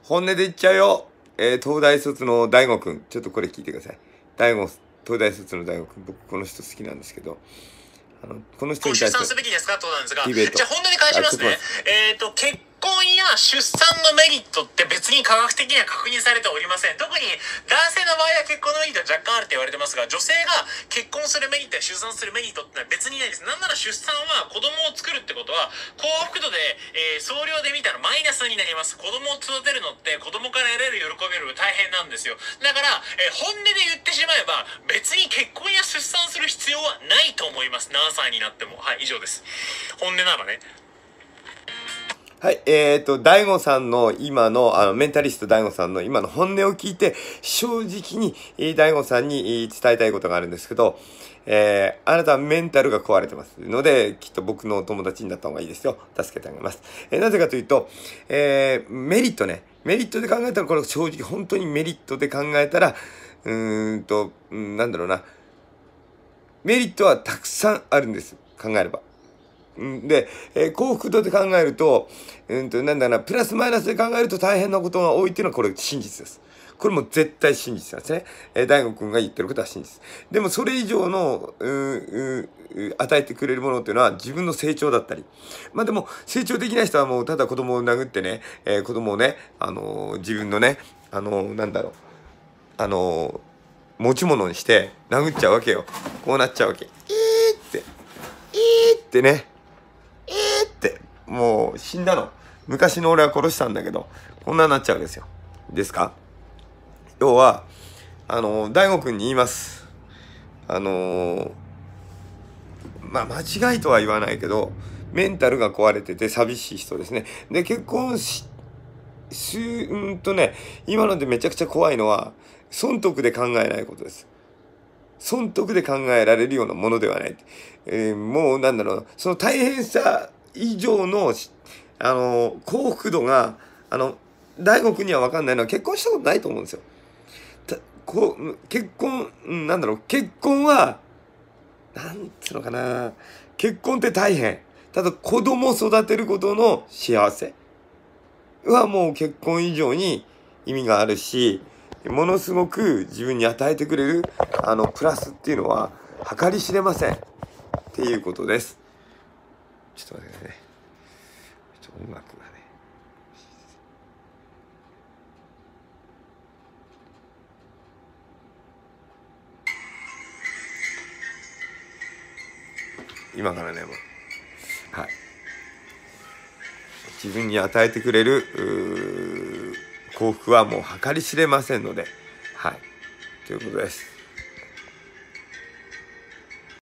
本音で言っちゃうよ。東大卒の大悟くん。ちょっとこれ聞いてください。東大卒の大悟くん。僕この人好きなんですけど。この人に対して。 出産すべきですかとなんですが、 ディベート。 じゃあ本音で返しますね。結婚や出産のメリットって別に科学的には確認されておりません。特に男性の場合は結婚のメリットは若干あると言われてますが、女性が結婚するメリットや出産するメリットってのは別にないです。なんなら出産は子供を作るってことは幸福度で、総量で見たらマイナスになります。子供を育てるのって子供から得られる喜びより大変なんですよ。だから、本音で言ってしまえば別に結婚や出産する必要はないと思います。何歳になっても。はい、以上です。本音ならね。 はい、大悟さんの今の、メンタリスト大悟さんの今の本音を聞いて、正直に、大悟さんに伝えたいことがあるんですけど、あなたはメンタルが壊れてますので、きっと僕のお友達になった方がいいですよ。助けてあげます。なぜかというと、メリットね。メリットで考えたら、これ正直本当にメリットで考えたら、なんだろうな。メリットはたくさんあるんです。考えれば。で、幸福度で考えると、なんだな、プラスマイナスで考えると大変なことが多いっていうのはこれ真実です。これも絶対真実なんですね。大悟くんが言ってることは真実。でもそれ以上の、与えてくれるものっていうのは自分の成長だったり。まあでも成長できない人はもうただ子供を殴ってね、子供をね、自分のね、なんだろう、持ち物にして殴っちゃうわけよ。こうなっちゃうわけ。ってね。ってもう死んだの。昔の俺は殺したんだけど、こんなになっちゃうんですよ。ですか？要は大悟くんに言います。間違いとは言わないけど、メンタルが壊れてて寂しい人ですね。で、結婚今のでめちゃくちゃ怖いのは損得で考えないことです。損得で考えられるようなものではない。もうなんだろう、その大変さ以上の幸福度が大悟くんには分かんないのは結婚したことないと思うんですよ。結婚はなんつうのかな、結婚って大変。ただ子供を育てることの幸せはもう結婚以上に意味があるし、ものすごく自分に与えてくれるプラスっていうのは計り知れませんっていうことです。ちょっと待ってくださいね。ちょっと音楽がね。今からね、もうはい、自分に与えてくれる幸福はもう計り知れませんので、はい、ということです。